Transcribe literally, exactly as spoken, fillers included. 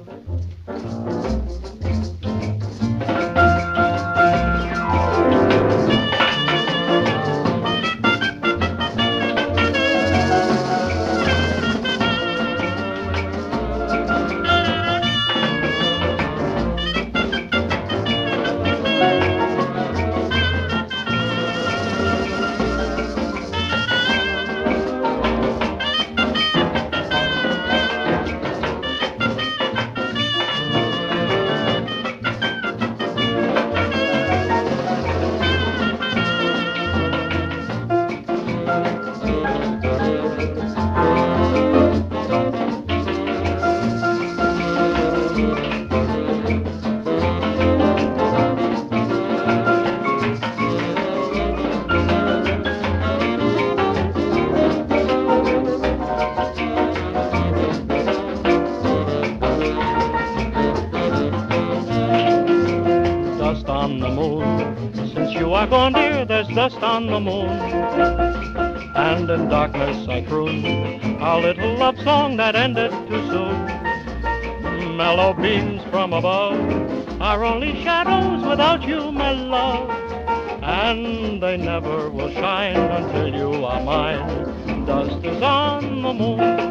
Gone, dear, there's dust on the moon, and in darkness I croon a little love song that ended too soon. Mellow beams from above are only shadows without you, my love, and they never will shine until you are mine. Dust is on the moon,